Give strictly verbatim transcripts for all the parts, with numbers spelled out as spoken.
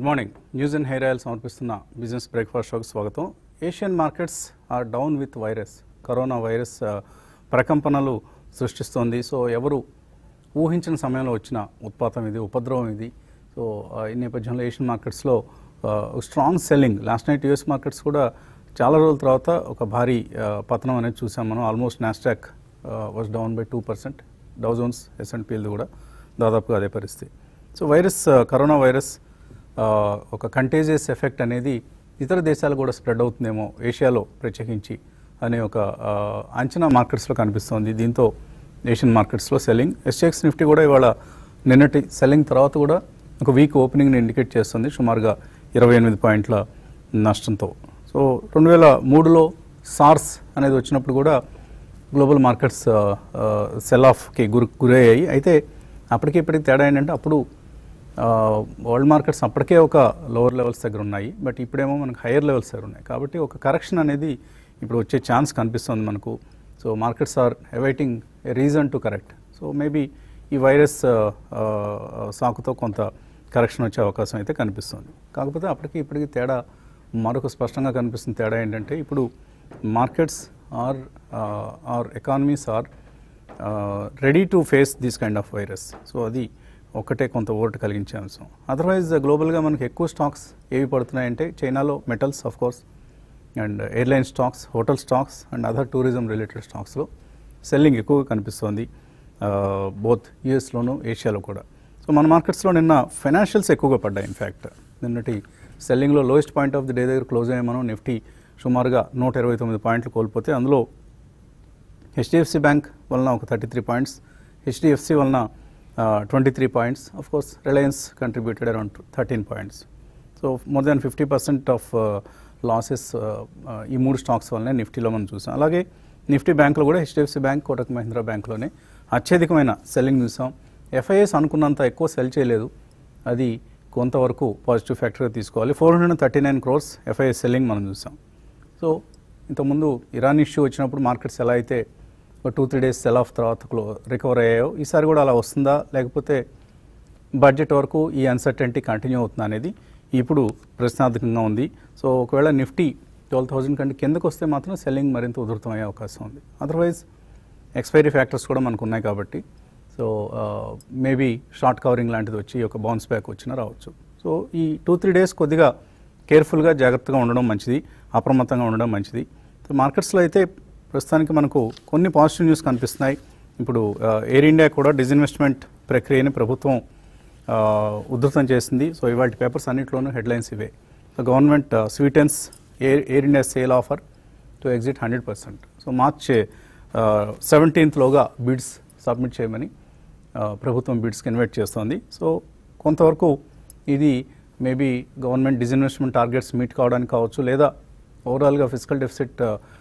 Good morning. News and hair oil సమర్పిస్తున్న business breakfast షోకి స్వాగతం. Asian markets are down with virus. Corona virus ప్రకంపనలు సృష్టిస్తోంది. So ఎవరు ఊహించిన సమయంలో వచ్చిన ఉత్పాతం ఇది, ఉపద్రవం ఇది. సో ఈ నేపథ్యంలో ఏషియన్ మార్కెట్స్లో strong selling. Last night US markets కూడా చాలా రోజుల తర్వాత ఒక భారీ పతనం అనేది చూసాం మనం. Almost Nasdaq was down by two percent, Dow Jones S and పీది కూడా దాదాపుగా అదే పరిస్థితి. సో వైరస్, కరోనా వైరస్ ఒక కంటేజియస్ ఎఫెక్ట్ అనేది ఇతర దేశాలు కూడా స్ప్రెడ్ అవుతుందేమో ఏషియాలో ప్రత్యేకించి అనే ఒక అంచనా మార్కెట్స్లో కనిపిస్తోంది. దీంతో ఏషియన్ మార్కెట్స్లో సెల్లింగ్. ఎస్ఎక్స్ నిఫ్టీ కూడా ఇవాళ నిన్నటి సెల్లింగ్ తర్వాత కూడా ఒక వీక్ ఓపెనింగ్ని ఇండికేట్ చేస్తుంది, సుమారుగా ఇరవై ఎనిమిది పాయింట్ల నష్టంతో. సో రెండు వేల మూడులో సార్స్ అనేది వచ్చినప్పుడు కూడా గ్లోబల్ మార్కెట్స్ సెల్ ఆఫ్కి గురి గురయ్యాయి. అయితే అప్పటికి ఇప్పటికి తేడా ఏంటంటే అప్పుడు వరల్డ్ మార్కెట్స్ అప్పటికే ఒక లోవర్ లెవెల్స్ దగ్గర ఉన్నాయి, బట్ ఇప్పుడేమో మనకు హైయర్ లెవెల్స్ దగ్గర ఉన్నాయి. కాబట్టి ఒక కరెక్షన్ అనేది ఇప్పుడు వచ్చే ఛాన్స్ కనిపిస్తుంది మనకు. So markets are awaiting a reason to correct. So maybe ఈ వైరస్ సాకుతో కొంత కరెక్షన్ వచ్చే అవకాశం అయితే కనిపిస్తుంది. కాకపోతే అప్పటికి ఇప్పటికి తేడా మరొక స్పష్టంగా కనిపిస్తున్న తేడా ఏంటంటే ఇప్పుడు markets are are economies are ready to face this kind of virus. So అది ఒకటే కొంత ఓటు కలిగించే అంశం. అదర్వైజ్ గ్లోబల్గా మనకి ఎక్కువ స్టాక్స్ ఏవి పడుతున్నాయంటే చైనాలో metals of course, and airline stocks, hotel stocks and other tourism related స్టాక్స్లో సెల్లింగ్ ఎక్కువగా కనిపిస్తోంది, బోత్ యూఎస్లోను ఏషియాలో కూడా. సో మన మార్కెట్స్లో నిన్న ఫైనాన్షియల్స్ ఎక్కువగా పడ్డాయి. ఇన్ఫ్యాక్ట్ నిన్నటి సెల్లింగ్లో lowest point of the day దగ్గర క్లోజ్ అయ్యాయి మనం. నిఫ్టీ సుమారుగా నూట ఇరవై తొమ్మిది పాయింట్లు కోల్పోతే అందులో హెచ్డిఎఫ్సి బ్యాంక్ వలన ఒక థర్టీ త్రీ పాయింట్స్, హెచ్డిఎఫ్సి వలన twenty three points, of course Reliance contributed around thirteen points. So more than fifty percent of losses ఈ మూడు స్టాక్స్ వల్లనే నిఫ్టీలో మనం చూసాం. అలాగే నిఫ్టీ బ్యాంకులో కూడా హెచ్డిఎఫ్సి బ్యాంక్, కోటక్ మహీంద్రా బ్యాంక్లోనే అత్యధికమైన సెల్లింగ్ చూసాం. ఎఫ్ఐఎస్ అనుకున్నంత ఎక్కువ సెల్ చేయలేదు, అది కొంతవరకు పాజిటివ్ ఫ్యాక్టర్గా తీసుకోవాలి. Four hundred thirty nine crores FIIs selling మనం చూసాం. సో ఇంతకుముందు ఇరాన్ ఇష్యూ వచ్చినప్పుడు మార్కెట్స్ ఎలా అయితే ఒక two three days sell off తర్వాత క్లో రికవర్ అయ్యాయో, ఈసారి కూడా అలా వస్తుందా లేకపోతే బడ్జెట్ వరకు ఈ అన్సర్టెంటీ కంటిన్యూ అవుతుందా అనేది ఇప్పుడు ప్రశ్నార్థకంగా ఉంది. సో ఒకవేళ నిఫ్టీ ట్వెల్వ్ థౌజండ్ కంటే కిందకు వస్తే మాత్రం సెల్లింగ్ మరింత ఉధృతం అయ్యే అవకాశం ఉంది. అదర్వైజ్ ఎక్స్పైరీ ఫ్యాక్టర్స్ కూడా మనకు ఉన్నాయి కాబట్టి సో మేబీ షార్ట్ కవరింగ్ లాంటిది వచ్చి ఒక బౌన్స్ బ్యాక్ వచ్చినా రావచ్చు. సో ఈ టూ త్రీ డేస్ కొద్దిగా కేర్ఫుల్గా జాగ్రత్తగా ఉండడం మంచిది, అప్రమత్తంగా ఉండడం మంచిది. సో మార్కెట్స్లో అయితే ప్రస్తుతానికి మనకు కొన్ని పాజిటివ్ న్యూస్ కనిపిస్తున్నాయి. ఇప్పుడు ఎయిర్ ఇండియా కూడా డిజిన్వెస్ట్మెంట్ ప్రక్రియని ప్రభుత్వం ఉధృతం చేసింది. సో ఇవాళ పేపర్స్ అన్నింటిలోనూ హెడ్లైన్స్ ఇవే. So government sweetens air air India sale offer to exit hundred percent. So March సెవెంటీన్త్లోగా బిడ్స్ సబ్మిట్ చేయమని ప్రభుత్వం బిడ్స్కి ఇన్వైట్ చేస్తోంది. సో కొంతవరకు ఇది maybe government disinvestment targets meet కావడానికి కావచ్చు, లేదా ఓవరాల్గా ఫిజికల్ డెఫిసిట్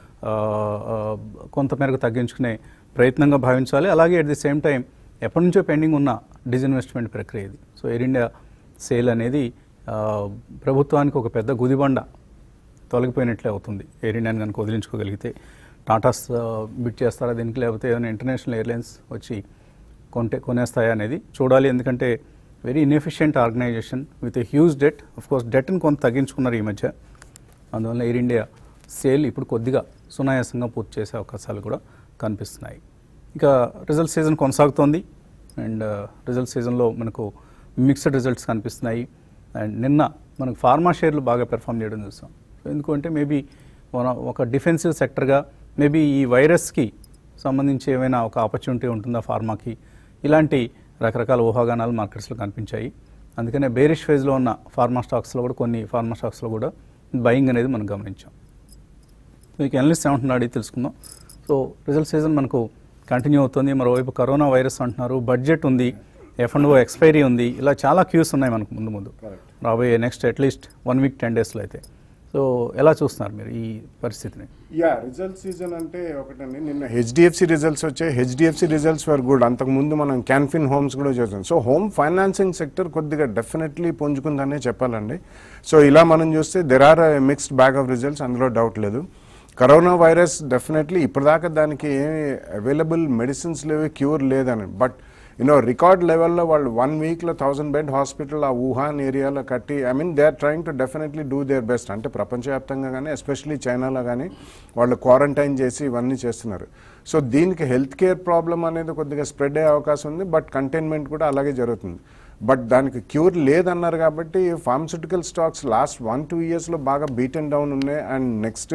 కొంతమేరకు తగ్గించుకునే ప్రయత్నంగా భావించాలి. అలాగే అట్ ది సేమ్ టైం ఎప్పటి నుంచో పెండింగ్ ఉన్న డిజిన్వెస్ట్మెంట్ ప్రక్రియ ఇది. సో ఎయిర్ ఇండియా సేల్ అనేది ప్రభుత్వానికి ఒక పెద్ద గుదిబండ తొలగిపోయినట్లే అవుతుంది. ఎయిర్ ఇండియాని కనుక వదిలించుకోగలిగితే టాటాస్ బిడ్ చేస్తారా దీనికి, లేకపోతే ఏదైనా ఇంటర్నేషనల్ ఎయిర్లైన్స్ వచ్చి కొంటే కొనేస్తాయా అనేది చూడాలి. ఎందుకంటే very inefficient organization with a huge debt. Of course డెట్ని కొంత తగ్గించుకున్నారు ఈ మధ్య, అందువల్ల ఎయిర్ ఇండియా సేల్ ఇప్పుడు కొద్దిగా సునాయాసంగా పూర్తి చేసే అవకాశాలు కూడా కనిపిస్తున్నాయి. ఇక రిజల్ట్ సీజన్ కొనసాగుతోంది, అండ్ రిజల్ట్ సీజన్లో మనకు మిక్స్డ్ రిజల్ట్స్ కనిపిస్తున్నాయి. అండ్ నిన్న మనకు ఫార్మా షేర్లు బాగా పెర్ఫామ్ చేయడం చూసాం. ఎందుకంటే మేబీ మన ఒక డిఫెన్సివ్ సెక్టర్గా మేబీ ఈ వైరస్కి సంబంధించి ఏమైనా ఒక ఆపర్చునిటీ ఉంటుందా ఫార్మాకి, ఇలాంటి రకరకాల ఊహాగానాలు మార్కెట్స్లో కనిపించాయి. అందుకనే బేరిష్ ఫేజ్లో ఉన్న ఫార్మా స్టాక్స్లో కూడా కొన్ని ఫార్మా స్టాక్స్లో కూడా బయింగ్ అనేది మనం గమనించాం. మీకు ఎనలిస్ట్ ఏమంటున్నాడు తెలుసుకుందాం. సో రిజల్ట్ సీజన్ మనకు కంటిన్యూ అవుతుంది. మరోవైపు కరోనా వైరస్ అంటున్నారు, బడ్జెట్ ఉంది, ఎఫ్ అండ్ ఓ ఎక్స్పైరీ ఉంది, ఇలా చాలా క్యూస్ ఉన్నాయి మనకు ముందు ముందు రాబోయే next at least one week ten డేస్లో అయితే. సో ఎలా చూస్తున్నారు మీరు ఈ పరిస్థితిని? యా రిజల్ట్ సీజన్ అంటే ఒకటండి, నిన్న హెచ్డిఎఫ్సి రిజల్ట్స్ వచ్చాయి. HDFC results were good. అంతకుముందు మనం క్యాన్ఫిన్ హోమ్స్ కూడా చూసాం. సో హోమ్ ఫైనాన్సింగ్ సెక్టర్ కొద్దిగా డెఫినెట్లీ పుంజుకుందనే చెప్పాలండి. సో ఇలా మనం చూస్తే there are mixed bag of results, అందులో డౌట్ లేదు. కరోనా వైరస్ డెఫినెట్లీ ఇప్పటిదాకా దానికి ఏమి అవైలబుల్ మెడిసిన్స్ లేవు, క్యూర్ లేదని. బట్ యూనో రికార్డ్ లెవెల్లో వాళ్ళు వన్ వీక్లో థౌసండ్ బెడ్ హాస్పిటల్ ఆ వుహాన్ ఏరియాలో కట్టి I mean they are trying to definitely do their best. అంటే ప్రపంచవ్యాప్తంగా కానీ ఎస్పెషలీ చైనాలో కానీ వాళ్ళు క్వారంటైన్ చేసి ఇవన్నీ చేస్తున్నారు. సో దీనికి హెల్త్ కేర్ ప్రాబ్లం అనేది కొద్దిగా స్ప్రెడ్ అయ్యే అవకాశం ఉంది, బట్ కంటైన్మెంట్ కూడా అలాగే జరుగుతుంది. బట్ దానికి క్యూర్ లేదన్నారు కాబట్టి pharmaceutical stocks last one two ఇయర్స్లో బాగా బీట్ అండ్ డౌన్ ఉన్నాయి. And next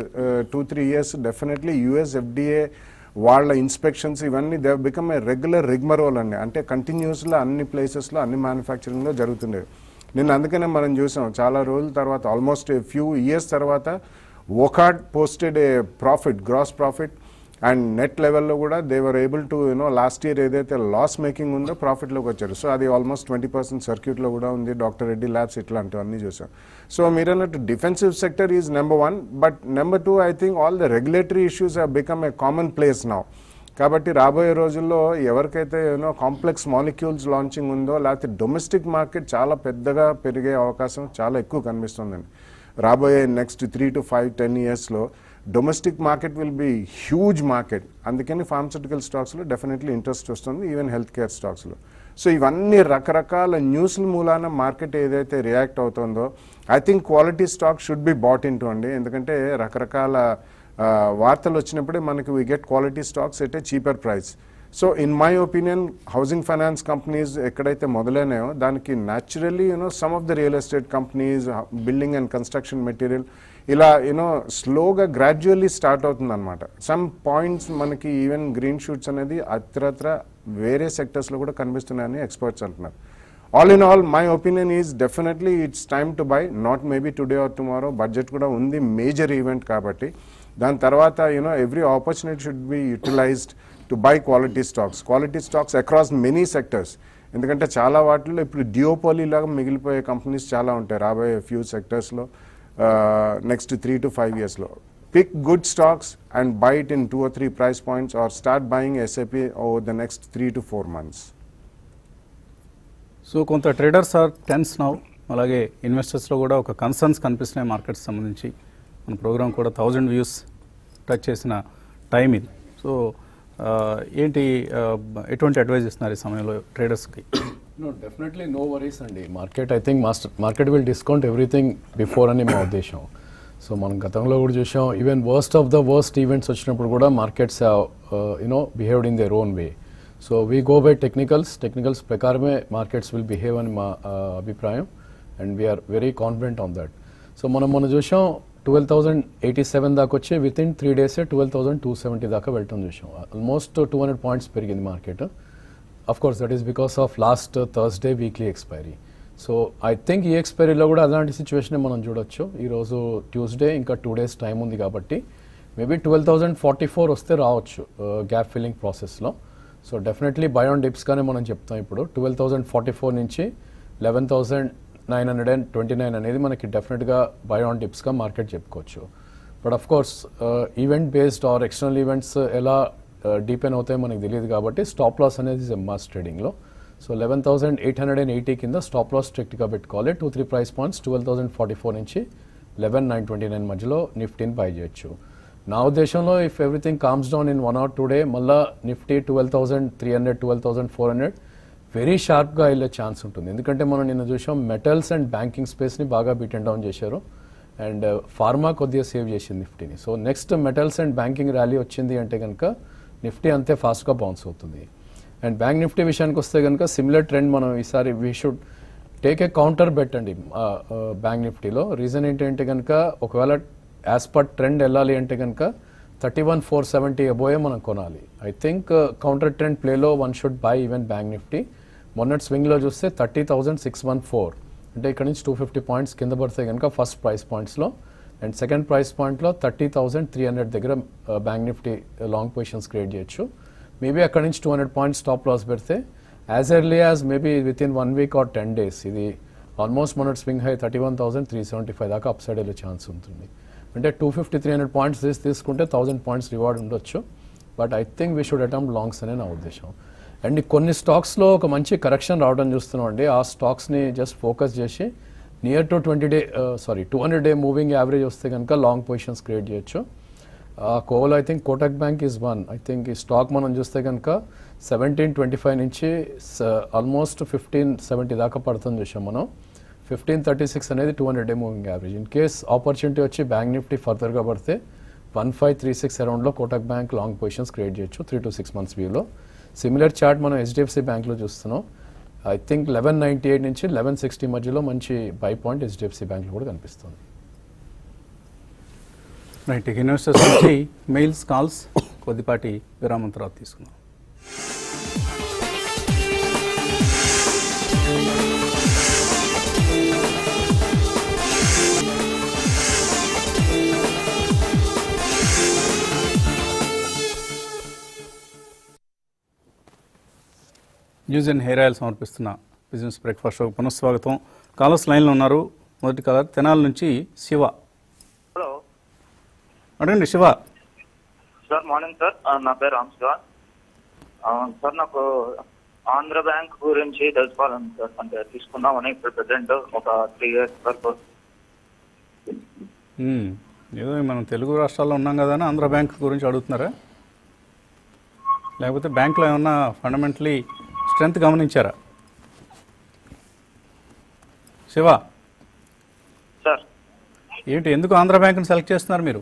two three years definitely US FDA వాళ్ళ ఇన్స్పెక్షన్స్ ఇవన్నీ they become a regular rigmarole అండి. అంటే కంటిన్యూస్లో అన్ని ప్లేసెస్లో అన్ని మ్యానుఫ్యాక్చరింగ్లో జరుగుతుండేవి. నిన్న అందుకనే మనం చూసాం చాలా రోజుల తర్వాత ఆల్మోస్ట్ ఫ్యూ ఇయర్స్ తర్వాత Wockhardt posted a profit, gross profit and net లెవెల్లో కూడా they were able to you know last year ఏదైతే లాస్ మేకింగ్ ఉందో ప్రాఫిట్లోకి వచ్చారు. సో అది ఆల్మోస్ట్ ట్వంటీ పర్సెంట్ సర్క్యూట్లో కూడా ఉంది. డాక్టర్ రెడ్డి ల్యాబ్స్ ఇట్లాంటివన్నీ చూసాం. సో మీరు అన్నట్టు defensive sector is number one, but number two I think all the regulatory issues have become a commonplace now. కాబట్టి రాబోయే రోజుల్లో ఎవరికైతే యూనో కాంప్లెక్స్ మాలిక్యూల్స్ లాంచింగ్ ఉందో లేకపోతే డొమెస్టిక్ మార్కెట్ చాలా పెద్దగా పెరిగే అవకాశం చాలా ఎక్కువ కనిపిస్తుందండి. రాబోయే next three to five ten ఇయర్స్లో domestic market will be huge market. అందుకని ఫార్మస్యూటికల్ స్టాక్స్లో డెఫినెట్లీ ఇంట్రెస్ట్ వస్తుంది, ఈవెన్ హెల్త్ కేర్ స్టాక్స్లో. సో ఇవన్నీ రకరకాల న్యూస్ల మూలాన మార్కెట్ ఏదైతే రియాక్ట్ అవుతుందో I think quality stock should be bought into అండి. ఎందుకంటే రకరకాల వార్తలు వచ్చినప్పుడే మనకి we get quality stocks at a cheaper price. So in my opinion housing finance companies ఎక్కడైతే మొదలైనాయో దానికి naturally you know some of the real estate companies, building and construction material ఇలా యూనో స్లోగా గ్రాడ్యువల్లీ స్టార్ట్ అవుతుంది అనమాట. సమ్ పాయింట్స్ మనకి even green shoots అనేది అత్రత్ర వేరే సెక్టర్స్లో కూడా కనిపిస్తున్నాయని ఎక్స్పర్ట్స్ అంటున్నారు. All in all my opinion is definitely it's time to buy, not maybe today or tomorrow. Budget కూడా ఉంది, మేజర్ ఈవెంట్ కాబట్టి. దాని తర్వాత you know every opportunity should be utilised to buy quality stocks, quality stocks across many sectors. ఎందుకంటే చాలా వాటిల్లో ఇప్పుడు డియోపోలీ లాగా మిగిలిపోయే కంపెనీస్ చాలా ఉంటాయి రాబోయే ఫ్యూ సెక్టర్స్లో నెక్స్ట్ త్రీ టు ఫైవ్ ఇయర్స్లో. Pick good stocks and buy it in two or three price points or start buying SIP over the next three to four months. So కొంత ట్రేడర్స్ ఆర్ టెన్స్ నౌ, అలాగే ఇన్వెస్టర్స్లో కూడా ఒక concerns కనిపిస్తున్నాయి markets సంబంధించి. మన programme కూడా thousand views touch చేసిన టైం ఇది. సో ఏంటి ఎటువంటి అడ్వైజ్ ఇస్తున్నారు ఈ సమయంలో ట్రేడర్స్కి? నో డెఫినెట్లీ నో వరీస్ అండి. Market I think master market will discount everything before అని మా ఉద్దేశం. సో మనం గతంలో కూడా చూసాం, even worst of the worst events వచ్చినప్పుడు కూడా markets you know behaved in their own way. So we go by technicals, technicals ప్రకారమే మార్కెట్స్ విల్ బిహేవ్ అని మా అభిప్రాయం. And we are very confident on that. So మనం మనం చూసాం ట్వెల్వ్ థౌసండ్ ఎయిటీ సెవెన్ దాకా వచ్చి విత్ ఇన్ త్రీ డేసే ట్వెల్వ్ థౌసండ్ టూ సెవెంటీ దాకా వెళ్ళటం చూసాం. ఆల్మోస్ట్ టూ హండ్రెడ్ పాయింట్స్ పెరిగింది market. Of course that is because of last Thursday weekly expiry. So I think ఈ ఎక్స్పైరీలో కూడా అలాంటి సిచ్యువేషన్ మనం చూడొచ్చు. ఈరోజు ట్యూస్డే, ఇంకా టూ డేస్ టైం ఉంది కాబట్టి maybe twelve thousand forty four వస్తే రావచ్చు గ్యాప్ ఫిల్లింగ్ ప్రాసెస్లో. సో డెఫినెట్లీ బై ఆన్ డిప్స్గానే మనం చెప్తాం. ఇప్పుడు ట్వెల్వ్ థౌసండ్ ఫార్టీ ఫోర్ నుంచి eleven thousand nine hundred and twenty nine అనేది మనకి డెఫినెట్గా బై ఆన్ డిప్స్గా మార్కెట్ చెప్పుకోవచ్చు. But of course event based or external events ఎలా డీపెన్ అవుతాయో మనకు తెలియదు కాబట్టి స్టాప్ లాస్ అనేది ఇస్ మాస్ ట్రేడింగ్లో. So eleven thousand eight hundred and eighty కింద స్టాప్ లాస్ స్ట్రిక్ట్గా పెట్టుకోవాలి. Two three price points twelve thousand forty four నుంచి లెవెన్ నైన్ ట్వంటీ నైన్ మధ్యలో నిఫ్టీని బై చేయొచ్చు. నా ఉద్దేశంలో if everything comes down in one or two day మళ్ళీ Nifty twelve thousand three hundred twelve thousand four hundred very షార్ప్గా వెళ్ళే ఛాన్స్ ఉంటుంది. ఎందుకంటే మనం నిన్న చూసాం మెటల్స్ అండ్ బ్యాంకింగ్ స్పేస్ని బాగా బీట్ అండ్ డౌన్ చేశారు. అండ్ ఫార్మా కొద్దిగా సేవ్ చేసింది నిఫ్టీని. So next metals and banking rally వచ్చింది అంటే కనుక నిఫ్టీ అంతే ఫాస్ట్గా బౌన్స్ అవుతుంది. అండ్ బ్యాంక్ నిఫ్టీ విషయానికి వస్తే కనుక సిమిలర్ ట్రెండ్ మనం ఈసారి we should take a counter bet అండి బ్యాంక్ నిఫ్టీలో. రీజన్ ఏంటంటే కనుక ఒకవేళ యాజ్ పర్ ట్రెండ్ వెళ్ళాలి అంటే కనుక thirty one four seventy above మనం కొనాలి. ఐ థింక్ కౌంటర్ ట్రెండ్ ప్లేలో one should buy even bank Nifty. మొన్నటి స్వింగ్లో చూస్తే thirty thousand six one four అంటే ఇక్కడ నుంచి టూ ఫిఫ్టీ పాయింట్స్ కింద పడితే కనుక ఫస్ట్ ప్రైస్ పాయింట్స్లో, అండ్ సెకండ్ ప్రైస్ పాయింట్లో థర్టీ థౌసండ్ త్రీ హండ్రెడ్ దగ్గర bank Nifty long positions create చేయొచ్చు. మేబీ అక్కడ నుంచి two hundred points stop loss పెడితే as early as maybe within one week or ten days ఇది almost మొన్నటి swing high thirty one thousand three seventy five దాకా upside వెళ్ళే ఛాన్స్ ఉంటుంది. అంటే two fifty three hundred points తీసి తీసుకుంటే థౌసండ్ పాయింట్స్ రివార్డ్ ఉండొచ్చు. But I think we should attempt longs అనే నా ఉద్దేశం. అండ్ కొన్ని స్టాక్స్లో ఒక మంచి కరెక్షన్ రావడం చూస్తున్నాం అండి. ఆ స్టాక్స్ని జస్ట్ ఫోకస్ చేసి near to twenty day sorry two hundred day moving average వస్తే కనుక లాంగ్ పొజిషన్స్ క్రియేట్ చేయొచ్చు. కోవల్ I think Kotak bank is one. I think ఈ స్టాక్ మనం చూస్తే కనుక సెవెంటీన్ ట్వంటీ ఫైవ్ నుంచి ఆల్మోస్ట్ ఫిఫ్టీన్ సెవెంటీ దాకా పడుతుంది చూసాం మనం. ఫిఫ్టీన్ థర్టీ సిక్స్ అనేది two hundred day moving average. In case opportunity వచ్చి బ్యాంక్ నిఫ్టీ ఫర్దర్గా పడితే one five three six అరౌండ్లో Kotak bank long positions create చేయొచ్చు త్రీ టు సిక్స్ మంత్స్ వ్యూలో. సిమిలర్ చార్ట్ మనం హెచ్డిఎఫ్సి బ్యాంక్లో చూస్తున్నాం. I think eleven ninety eight నుంచి లెవెన్ సిక్స్టీ మధ్యలో మంచి బై పాయింట్ హెచ్డిఎఫ్సి బ్యాంక్లో కూడా కనిపిస్తుంది. రైట్, ఇన్వెస్టర్స్ నుంచి మెయిల్స్, కాల్స్ కొద్దిపాటి విరామం తర్వాత తీసుకున్నాం. న్యూస్ అండ్ హెయిర్ ఆయిల్ సమర్పిస్తున్న బిజినెస్ బ్రేక్ఫాస్ట్ షోకి పునఃస్వాగతం. కాలర్స్ లైన్లో ఉన్నారు. మొదటి కాలర్ తెనాల నుంచి శివ. హలో, అడగండి శివ. సార్ మార్నింగ్ సార్, నా పేరు రామ్ శివ. సార్ నాకు ఆంధ్ర బ్యాంక్ గురించి తెలుసుకోవాలని సార్, అంటే తీసుకుందామని ఇప్పుడు ప్రజెంట్ ఒక త్రీ ఇయర్స్ వరకు. ఏదో మనం తెలుగు రాష్ట్రాల్లో ఉన్నాం కదా అని ఆంధ్ర బ్యాంక్ గురించి అడుగుతున్నారా, లేకపోతే బ్యాంక్లో ఏమన్నా ఫండమెంటలీ స్ట్రెంత్ గమనించారా? శివ సార్ ఏంటి, ఎందుకు ఆంధ్ర బ్యాంక్ని సెలెక్ట్ చేస్తున్నారు మీరు?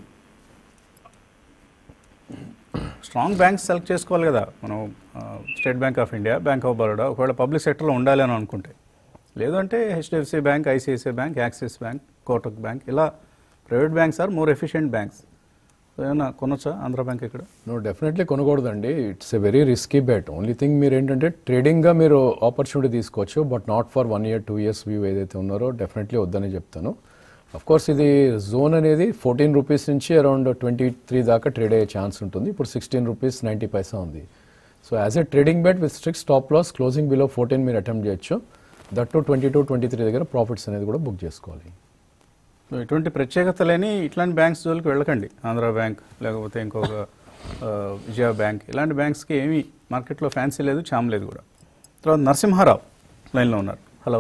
స్ట్రాంగ్ బ్యాంక్స్ సెలెక్ట్ చేసుకోవాలి కదా. మనం State Bank of India, Bank of Baroda ఒకవేళ పబ్లిక్ సెక్టర్లో ఉండాలి అని అనుకుంటే, లేదంటే HDFC bank, ICICI bank, Axis bank, Kotak bank, ఇలా private banks are more efficient banks. ఏమన్నా కొనొచ్చా ఆంధ్ర బ్యాంక్ ఇక్కడ? నో, డెఫినెట్లీ కొనకూడదండి. It's a very risky bet. Only thing మీరు ఏంటంటే ట్రేడింగ్గా మీరు ఆపర్చునిటీ తీసుకోవచ్చు, but not for one year two years view ఏదైతే ఉన్నారో డెఫినెట్లీ వద్దని చెప్తాను. అఫ్ కోర్స్ ఇది జోన్ అనేది ఫోర్టీన్ రూపీస్ నుంచి అరౌండ్ ట్వంటీ త్రీ దాకా ట్రేడ్ అయ్యే ఛాన్స్ ఉంటుంది. ఇప్పుడు సిక్స్టీన్ రూపీస్ నైంటీ పైసా ఉంది. So as a trading bet with strict stop loss, closing below fourteen మీరు అటెంప్ట్ చేయొచ్చు. That to twenty two twenty three దగ్గర ప్రాఫిట్స్ అనేది కూడా బుక్ చేసుకోవాలి. ఇటువంటి ప్రత్యేకత లేని ఇట్లాంటి బ్యాంక్స్ జోలికి వెళ్ళకండి. ఆంధ్ర బ్యాంక్ లేకపోతే ఇంకొక విజయ బ్యాంక్, ఇలాంటి బ్యాంక్స్కి ఏమీ మార్కెట్లో ఫ్యాన్సీ లేదు, చామ్ లేదు కూడా. తర్వాత నరసింహారావు లైన్లో ఉన్నారు. Hello.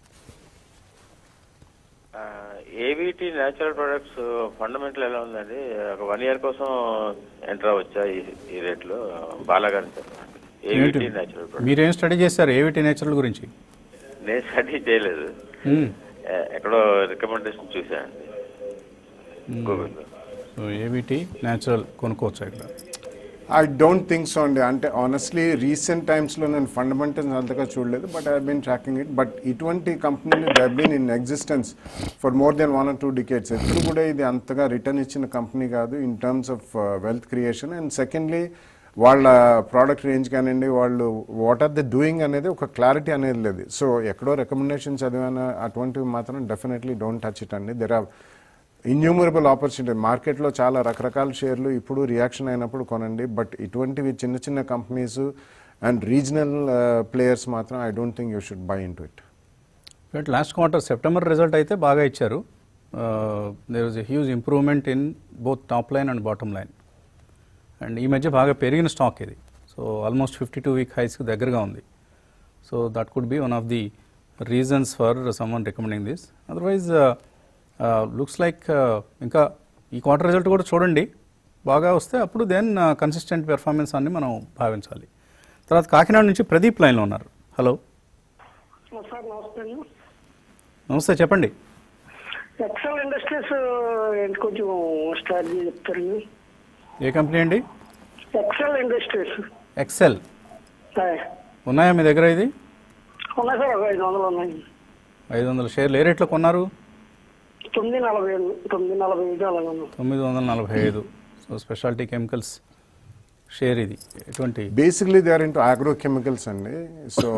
AVT natural products fundamental ఎలా ఉందండి? ఒక వన్ ఇయర్ కోసం ఎంటర్ అవ్వచ్చా ఈ రేట్లో? బాలాగారి సార్, ఏవిటి న్యాచురల్ ప్రొడక్ట్స్ మీరేం స్టడీ చేశారు ఏవిటి న్యాచురల్ గురించి? నేను స్టడీ చేయలేదు, ఎక్కడో రికమెండేషన్ చూసానండి గూగుల్లో. సో ఏవిటి న్యాచురల్ కొనుక్కోవచ్చా ఇక్కడ? ఐ డోంట్ థింక్ సో అండి. అంటే ఆనెస్ట్లీ రీసెంట్ టైమ్స్లో నేను ఫండమెంటల్స్ అంతగా చూడలేదు, but I been tracking it. But ఇటువంటి కంపెనీలు they been in existence for more than one or two decades. ఎప్పుడు కూడా ఇది అంతగా రిటర్న్ ఇచ్చిన కంపెనీ కాదు in terms of wealth creation. And secondly వాళ్ళ ప్రోడక్ట్ రేంజ్ కానివ్వండి, వాళ్ళు వాట్ ఆర్ ద డూయింగ్ అనేది ఒక క్లారిటీ అనేది లేదు. సో ఎక్కడో రికమెండేషన్ చదివాన అటువంటివి మాత్రం డెఫినెట్లీ డోంట్ టచ్ ఇట్ అండి. There are innumerable opportunity. మార్కెట్లో చాలా రకరకాల షేర్లు ఇప్పుడు రియాక్షన్ అయినప్పుడు కొనండి, బట్ ఇటువంటివి చిన్న చిన్న కంపెనీస్ అండ్ రీజనల్ ప్లేయర్స్ మాత్రం I don't think you should buy into it. But last quarter September result అయితే బాగా ఇచ్చారు. There was a huge improvement in both top line and bottom line. And ఈ మధ్య బాగా పెరిగిన stock ఇది. So almost fifty two week హైస్కి దగ్గరగా ఉంది. So that could be one of the reasons for someone recommending this. Otherwise looks like ఇంకా ఈ క్వార్టర్ రిజల్ట్ కూడా చూడండి, బాగా వస్తే అప్పుడు దెన్ కన్సిస్టెంట్ పెర్ఫార్మెన్స్ అన్ని మనం భావించాలి. తర్వాత కాకినాడ నుంచి ప్రదీప్ లైన్లో ఉన్నారు. హలో సార్, నమస్తే అండి. నమస్తే, చెప్పండి. ఎక్సెల్ ఇండస్ట్రీస్ ఏంటి కొంచెం స్ట్రాటజీ చెప్తారండి? ఏ కంపెనీ అండి? Excel industries. ఎక్సెల్ ఉన్నాయా మీ దగ్గర? ఇది ఉన్నాయి సార్, ఒక ఐదు వందలు ఉన్నాయి. ఐదు వందల షేర్లు ఏ రేట్లో కొన్నారు? తొమ్మిది నలభై ఐదు తొమ్మిది నలభై ఐదు అలాగే తొమ్మిది వందల నలభై ఐదు. సో స్పెషాలిటీ కెమికల్స్ షేర్ ఇది. ఎటువంటి basically they are into agro chemicals అండి. సో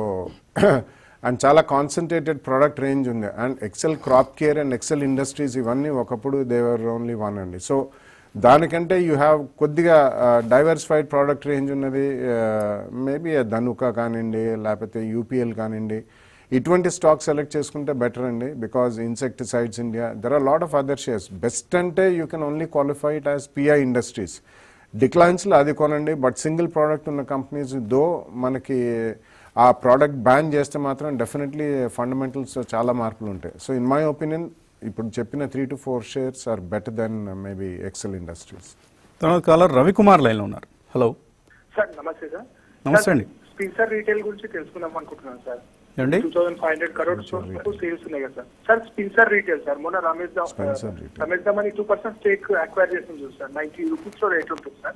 అండ్ చాలా కాన్సన్ట్రేటెడ్ ప్రోడక్ట్ రేంజ్ ఉంది. And Excel crop care and Excel industries ఇవన్నీ ఒకప్పుడు దేవర్ ఓన్లీ వన్ అండి. సో దానికంటే యూ హ్యావ్ కొద్దిగా డైవర్సిఫైడ్ ప్రోడక్ట్ రేంజ్ ఉన్నది. మేబీ ధనుక కానివ్వండి, లేకపోతే యూపీఎల్ కానివ్వండి, ఇటువంటి స్టాక్ సెలెక్ట్ చేసుకుంటే బెటర్ అండి. Because insecticides India, there are lot of other shares. Best అంటే you can only qualify it as pi industries. డిక్లైన్స్లో అది కొనండి, బట్ సింగిల్ ప్రోడక్ట్ ఉన్న కంపెనీస్ దో మనకి ఆ ప్రోడక్ట్ బ్యాన్ చేస్తే మాత్రం డెఫినెట్లీ ఫండమెంటల్స్ చాలా మార్పులు ఉంటాయి. సో ఇన్ మై ఒపీనియన్ ఇప్పుడు చెప్పిన three to four shares are better then maybe Excel industries. తర్వాత కాలర్ రవికుమార్ లైన్లో ఉన్నారు. హలో సార్ నమస్తే సార్. నమస్తే అండి. స్పిన్సర్ రీటైల్ గురించి తెలుసుకుందాం అనుకుంటున్నాను సార్. ఏండి two thousand five hundred crores వరకు సేల్స్ ఉన్నాయి కదా sir. Sir Spencer retail sir మొన్న రమేష్ దా- Spencer Retail. Ramesh Damani two percent stake acquire చేసింది చూసి సార్ నైన్టీ రూపీస్ లో రేట్ ఉంటుంది సార్.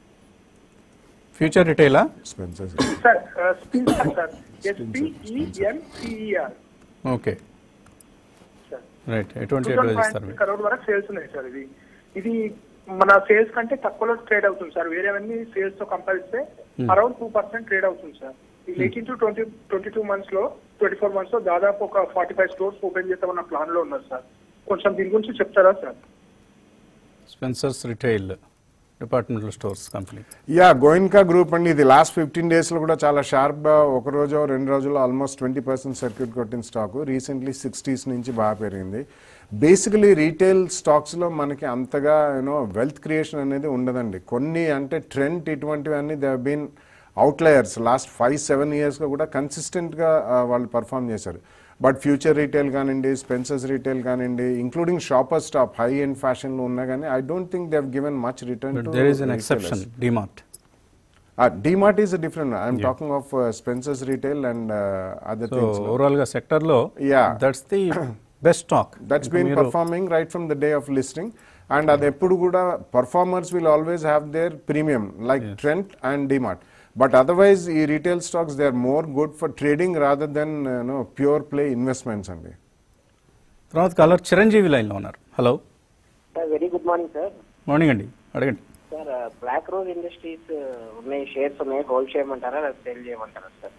ఫ్యూచర్ రిటైలా? Spencer. Sir స్పిన్సర్ sir ఎస్పిఈఎన్సిఈఆర్ okay sir right. ఎటువంటి టూ రేట్లో థౌసండ్ ఫైవ్ ఇస్తారు హండ్రెడ్ మీరు? కరోడ్ వరకు సేల్స్ ఉన్నాయి సార్. ఇది ఇది మన సేల్స్ కంటే తక్కువలో ట్రేడ్ అవుతుంది సార్. వేరేవన్నీ సేల్స్ తో కంపేర్ చేస్తే అరౌండ్ టూ పర్సెంట్ ట్రేడ్ అవుతుంది సార్. ఈ eighteen to twenty twenty two months లో ట్వంటీ ఫోర్ మంత్స్ లో దాదాపు ఒక ఫార్టీ ఫైవ్ స్టోర్స్ ఓపెన్ చేస్తామన్న ప్లాన్ లో ఉన్నారు సార్. కొంచెం దీని గురించి చెప్తారా సార్? Spencer's retail departmental stores company. Yeah Goenka group అండి. ఇది లాస్ట్ ఫిఫ్టీన్ డేస్లో కూడా చాలా షార్ప్గా ఒక రోజు రెండు రోజుల్లో ఆల్మోస్ట్ ట్వంటీ పర్సెంట్ సర్క్యూట్ కొట్టిన స్టాక్ రీసెంట్లీ సిక్స్టీస్ నుంచి బాగా పెరిగింది. బేసికలీ రీటైల్ స్టాక్స్లో మనకి అంతగా యూనో వెల్త్ క్రియేషన్ అనేది ఉండదండి. కొన్ని అంటే ట్రెండ్ ఇటువంటివన్నీ they been outliers last five seven ఇయర్స్గా కూడా కన్సిస్టెంట్గా వాళ్ళు పర్ఫామ్ చేశారు. బట్ ఫ్యూచర్ రీటైల్ కానివ్వండి, స్పెన్సర్స్ రీటైల్ కానివ్వండి, including shopper stop high end ఫ్యాషన్లో ఉన్నా కానీ I don't think they have given much return But to there is an exception, DMart. Uh, DMart is a different. I'm yeah. talking of uh, Spencer's Retail and uh, other So things. no? overall గా sector లో Yeah. That's the best stock. That's been performing right from the day of listing. And అది ఎప్పుడు కూడా performers will always have their premium like Yes. Trent and DMart. But otherwise, ఈ retail stocks they are more good for trading rather than uh, no, pure play investments అండి. తర్వాత caller Chiranjeevi లైన్లో ఉన్నారు. Hello sir very good morning sir. Morning అండి, అడగండి. Sir black rose industries ఉన్నాయి, shares ఉన్నాయి, hold చేయమంటారా లేదా సేల్ చేయమంటారా సార్?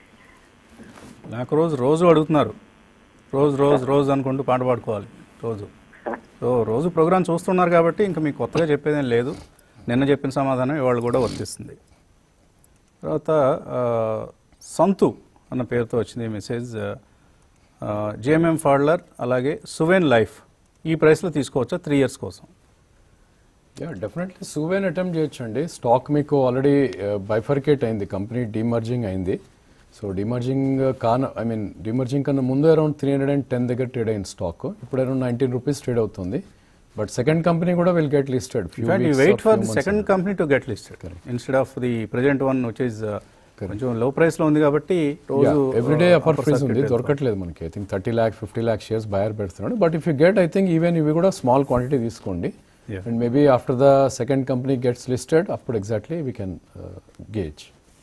నాకు రోజు రోజు అడుగుతున్నారు, రోజు రోజు రోజు అనుకుంటూ పాట పాడుకోవాలి రోజు. సో రోజు ప్రోగ్రామ్ చూస్తున్నారు కాబట్టి ఇంకా మీకు కొత్తగా చెప్పేదేం లేదు. నిన్న చెప్పిన సమాధానం ఇవాళ కూడా వర్తిస్తుంది. తర్వాత ఆ, సంతు అన్న పేరుతో వచ్చింది మెసేజ్. జిఎంఎం ఫాడ్లర్ అలాగే సువెన్ లైఫ్ ఈ ప్రైస్లో తీసుకోవచ్చా త్రీ ఇయర్స్ కోసం? యా డెఫినెట్లీ సువెన్ అటెంప్ట్ చేయొచ్చు అండి. స్టాక్ మీకు ఆల్రెడీ బైఫర్కేట్ అయింది, కంపెనీ డిమర్జింగ్ అయింది. సో డిమర్జింగ్ కాన ఐ మీన్ డిమర్జింగ్ కన్నా ముందు around three hundred and ten దగ్గర ట్రేడ్ అయింది స్టాక్. ఇప్పుడు అరౌండ్ నైన్టీన్ రూపీస్ ట్రేడ్ అవుతుంది. బట్ సెకండ్ కంపెనీ కూడా will get listed. Wait for the second company to get listed instead of the present one which is కొంచెం low price లో ఉంది కాబట్టి రోజు ఎవ్రీడే అపర్ ఫ్రీజ్ ఉంది, దొరకట్లేదు మనకి. I think thirty lakh fifty lakh shares buyer పెడుతున్నాడు. But if you get I think even ఇవి కూడా స్మాల్ క్వాంటిటీ తీసుకోండి. Yeah. And maybe after the second company gets listed అప్పుడు ఎగ్జాక్ట్లీ వీ కెన్ గేజ్.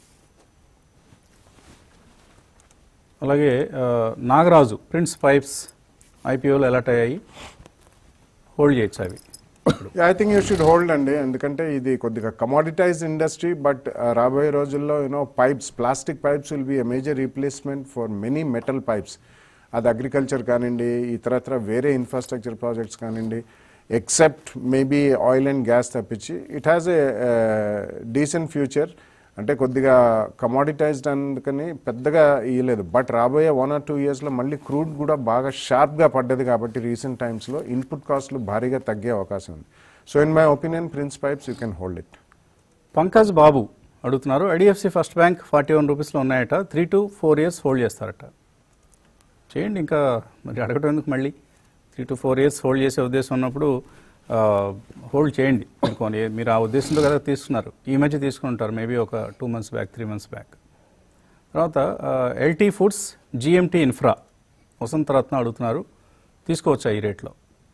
అలాగే ఆ, నాగరాజు ప్రిన్స్ పైప్స్ ఐపీఓలు ఎలాట్ అయ్యాయి, hold చేయొచ్చు అవి? I think you should hold అండి. ఎందుకంటే ఇది కొద్దిగా కమాడిటైజ్ ఇండస్ట్రీ. బట్ రాబోయే రోజుల్లో you know pipes plastic pipes will B a major replacement for many metal pipes. అది అగ్రికల్చర్ కానివ్వండి, ఇతరత్ర వేరే ఇన్ఫ్రాస్ట్రక్చర్ ప్రాజెక్ట్స్ కానివ్వండి, except maybe oil and gas తప్పించి it has a decent future. అంటే కొద్దిగా కమాడిటైజ్డ్ అందుకని పెద్దగా ఇవ్వలేదు. బట్ రాబోయే వన్ ఆర్ టూ ఇయర్స్లో మళ్ళీ క్రూడ్ కూడా బాగా షార్ప్గా పడ్డది కాబట్టి రీసెంట్ టైమ్స్లో ఇన్పుట్ కాస్ట్లు భారీగా తగ్గే అవకాశం ఉంది. So in my opinion prince pipes you can hold it. Pankaj Babu అడుగుతున్నారు, IDFC first bank forty one రూపీస్లో ఉన్నాయట, three to four years hold చేస్తారట. చేయండి, ఇంకా మరి అడగటం ఎందుకు మళ్ళీ? Three to four years hold చేసే ఉద్దేశం ఉన్నప్పుడు హోల్డ్ చేయండి. మీరు కొని మీరు ఆ ఉద్దేశంతో కదా తీసుకున్నారు. ఈ మధ్య తీసుకుంటారు మేబీ ఒక two months back three months back. తర్వాత LT foods GMT infra Vasantharatna అడుగుతున్నారు, తీసుకోవచ్చా ఈ రేట్లో?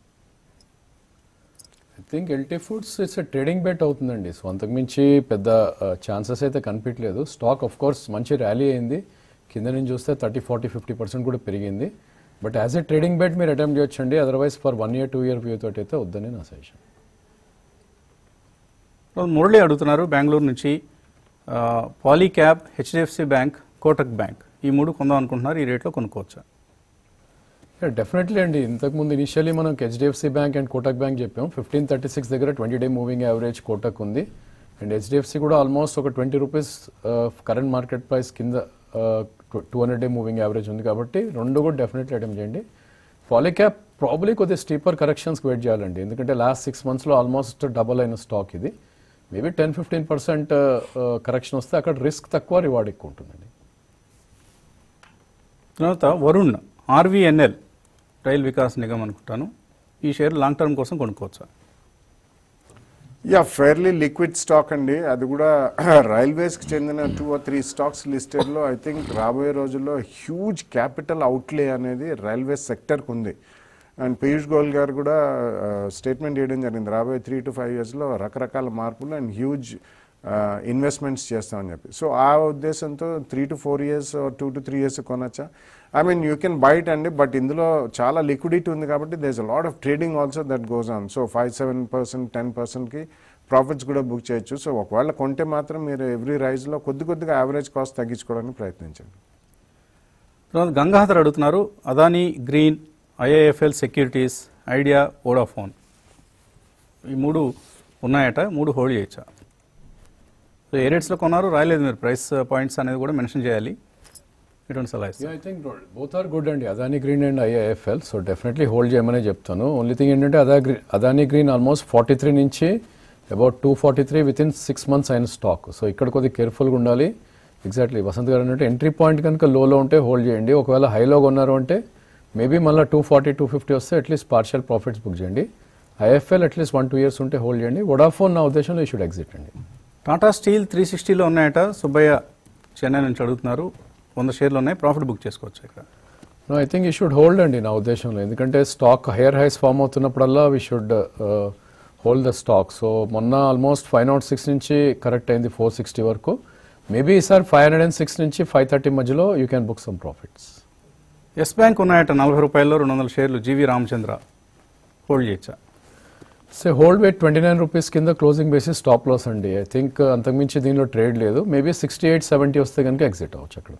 I think LT foods it's trading bet అవుతుందండి. సో అంతకుమించి పెద్ద ఛాన్సెస్ అయితే కనిపించలేదు. స్టాక్ ఆఫ్ కోర్స్ మంచి ర్యాలీ అయింది, కింద నుంచి చూస్తే థర్టీ ఫార్టీ ఫిఫ్టీ పర్సెంట్ కూడా పెరిగింది. But as a trading bet మీరు అటెంప్ట్ చేయొచ్చండి. Otherwise for one year two year view తోటి అయితే వద్దని నా సజెషన్. మురళి అడుగుతున్నారు బెంగళూరు నుంచి, Polycab, HDFC bank, Kotak bank ఈ మూడు కొందాం అనుకుంటున్నారు, ఈ రేట్లో కొనుక్కోవచ్చా? డెఫినెట్లీ అండి. ఇంతకుముందు ఇనిషియల్లీ మనం HDFC bank and Kotak bank చెప్పాం. ఫిఫ్టీన్ థర్టీ సిక్స్ దగ్గర twenty day moving average Kotak ఉంది. అండ్ హెచ్డిఎఫ్సి కూడా ఆల్మోస్ట్ ఒక twenty rupees current market price కింద two hundred day moving average ఉంది కాబట్టి రెండు కూడా డెఫినెట్లీ అటెంప్ట్ చేయండి. పాలీక్యాప్ ప్రాబ్లీ కొద్దిగా స్టీపర్ కరెక్షన్స్కి వెయిట్ చేయాలండి, ఎందుకంటే లాస్ట్ సిక్స్ మంత్స్లో ఆల్మోస్ట్ డబల్ అయిన స్టాక్ ఇది. Maybe ten fifteen percent correction వస్తే అక్కడ రిస్క్ తక్కువ, రివార్డ్ ఎక్కువ ఉంటుందండి. తర్వాత వరుణ్ ఆర్వీఎన్ఎల్ రైల్ వికాస్ నిగమ్ అనుకుంటాను, ఈ షేర్ లాంగ్ టర్మ్ కోసం కొనుక్కోవచ్చా? యా ఫెయిర్లీ లిక్విడ్ స్టాక్ అండి. అది కూడా రైల్వేస్కి చెందిన టూ ఆర్ త్రీ స్టాక్స్ లిస్టెడ్లో ఐ థింక్ రాబోయే రోజుల్లో హ్యూజ్ క్యాపిటల్ అవుట్లే అనేది రైల్వే సెక్టర్కి ఉంది. అండ్ పీయూష్ గోయల్ గారు కూడా స్టేట్మెంట్ చేయడం జరిగింది, రాబోయే త్రీ టు ఫైవ్ ఇయర్స్లో రకరకాల మార్పులు అండ్ హ్యూజ్ ఇన్వెస్ట్మెంట్స్ చేస్తామని చెప్పి. సో ఆ ఉద్దేశంతో three to four years two to three years కొనొచ్చా? I mean you can buy it అండి, బట్ ఇందులో చాలా లిక్విడిటీ ఉంది కాబట్టి there is a lot of trading also that goes on. So five seven percent ten పర్సెంట్కి profits కూడా book చేయొచ్చు. So ఒకవేళ కొంటే మాత్రం మీరు ఎవ్రీ రైజ్లో కొద్ది కొద్దిగా యావరేజ్ కాస్ట్ తగ్గించుకోవడానికి ప్రయత్నించండి. తర్వాత గంగాధర్ అడుగుతున్నారు, Adani green, IIFL securities, Idea, Vodafone ఈ మూడు ఉన్నాయట, మూడు హోల్డ్ చేయొచ్చా? సో ఏ రేట్స్లో కొన్నారు రాయలేదు మీరు, ప్రైస్ పాయింట్స్ అనేది కూడా మెన్షన్ చేయాలి. ఎటువంటి సలహా ఇస్తారు? I think both are good అండి, Adani green and IIFL. So definitely hold చేయమనే చెప్తాను. ఓన్లీ థింగ్ ఏంటంటే అదా Adani green almost forty three నుంచి about two forty three with in six months అయిన స్టాక్. సో ఇక్కడ కొద్దిగా కేర్ఫుల్గా ఉండాలి. ఎగ్జాక్ట్లీ వసంత్ గారు అంటే ఎంట్రీ పాయింట్ కనుక లోలో ఉంటే హోల్డ్ చేయండి. ఒకవేళ హైలో కొన్నారు అంటే మేబీ మళ్ళీ టూ ఫార్టీ టూ ఫిఫ్టీ వస్తే అట్లీస్ట్ పార్షియల్ ప్రాఫిట్స్ బుక్ చేయండి. IFL at least one two years ఉంటే హోల్డ్ చేయండి. వోడాఫోన్ నా ఉద్దేశంలో ఈ షుడ్ ఎగ్జిట్ అండి. టాటా స్టీల్ త్రీ సిక్స్టీలో ఉన్నాయట, సుబ్బయ్య చెన్నై నుంచి అడుగుతున్నారు, వంద షేర్లు ఉన్నాయి, ప్రాఫిట్ బుక్ చేసుకోవచ్చు ఇక్కడ? నో, ఐ థింక్ ఈ షుడ్ హోల్డ్ అండి నా ఉద్దేశంలో. ఎందుకంటే స్టాక్ హైయర్ హైస్ ఫామ్ అవుతున్నప్పుడల్లా we should hold the stock. So మొన్న ఆల్మోస్ట్ ఫైవ్ నాట్ సిక్స్ నుంచి కరెక్ట్ అయింది ఫోర్ సిక్స్టీ వరకు. మేబీ ఈసారి ఫైవ్ హండ్రెడ్ అండ్ సిక్స్ నుంచి ఫైవ్ థర్టీ మధ్యలో you can book some profits. Yes bank ఉన్నాయట నలభై రూపాయల్లో రెండు వందల షేర్లు, జీవి రామచంద్ర, హోల్డ్ చేయొచ్చా? Say hold wait twenty nine rupees కింద క్లోజింగ్ బేసిస్ స్టాప్ లాస్ అండి. ఐ థింక్ అంతకుమించి దీనిలో ట్రేడ్ లేదు. మేబీ సిక్స్టీ ఎయిట్ సెవెంటీ వస్తే కనుక ఎగ్జిట్ అవ్వచ్చు అక్కడ.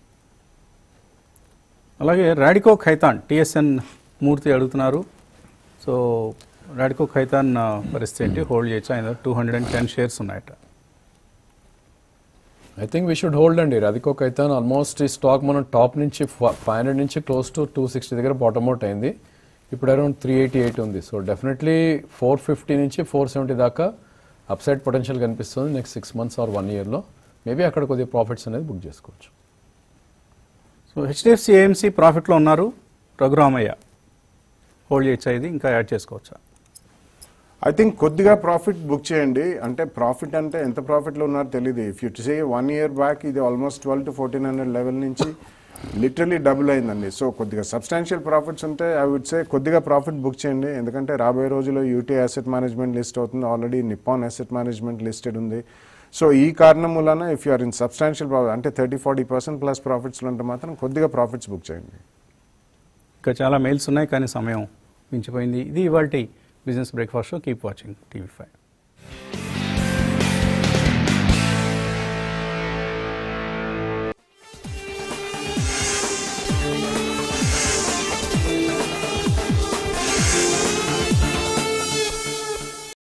అలాగే రాడికో ఖైతాన్, టిఎస్ఎన్ మూర్తి అడుగుతున్నారు. సో రాడికో ఖైతాన్ పరిస్థితి ఏంటి, హోల్డ్ చేయొచ్చా? ఆయన two hundred and ten shares ఉన్నాయట. I think we should hold అండి రాడికో ఖైతాన్. ఆల్మోస్ట్ ఈ స్టాక్ మనం టాప్ నుంచి ఫైవ్ హండ్రెడ్ నుంచి క్లోజ్ టు టూ సిక్స్టీ దగ్గర బాటమ్ అవుట్ అయింది. ఇప్పుడు అరౌండ్ త్రీ ఎయిటీ ఎయిట్ ఉంది. సో డెఫినెట్లీ ఫోర్ ఫిఫ్టీ నుంచి ఫోర్ సెవెంటీ దాకా అప్సైడ్ పొటెన్షియల్ కనిపిస్తుంది next six months or one ఇయర్లో. మేబీ అక్కడ కొద్దిగా ప్రాఫిట్స్ అనేది బుక్ చేసుకోవచ్చు. సో హెచ్డిఎఫ్సి ఏఎంసీ ప్రాఫిట్లో ఉన్నారు, రఘురామయ్య, హోల్డ్ చేయొచ్చా? ఇది ఇంకా యాడ్ చేసుకోవచ్చా? ఐ థింక్ కొద్దిగా ప్రాఫిట్ బుక్ చేయండి. అంటే ప్రాఫిట్ అంటే ఎంత ప్రాఫిట్లో ఉన్నారో తెలియదు. If you say one year back ఇది almost twelve to fourteen hundred level నుంచి లిటరలీ డబుల్ అయిందండి. సో కొద్దిగా సబ్స్టాన్షియల్ ప్రాఫిట్స్ ఉంటే ఐ వుడ్ సే కొద్దిగా ప్రాఫిట్ బుక్ చేయండి. ఎందుకంటే రాబోయే రోజుల్లో యూటీ అసెట్ మేనేజ్మెంట్ లిస్ట్ అవుతుంది, already Nippon asset management listed ఉంది. సో ఈ కారణం మూలన if you are in substantial profit అంటే థర్టీ ఫార్టీ పర్సెంట్ ప్లస్ ప్రాఫిట్స్లో ఉంటే మాత్రం కొద్దిగా ప్రాఫిట్స్ బుక్ చేయండి. ఇంకా చాలా మెయిల్స్ ఉన్నాయి కానీ సమయం మించిపోయింది. ఇది ఇవాల్టి business breakfast show. Keep watching TV five.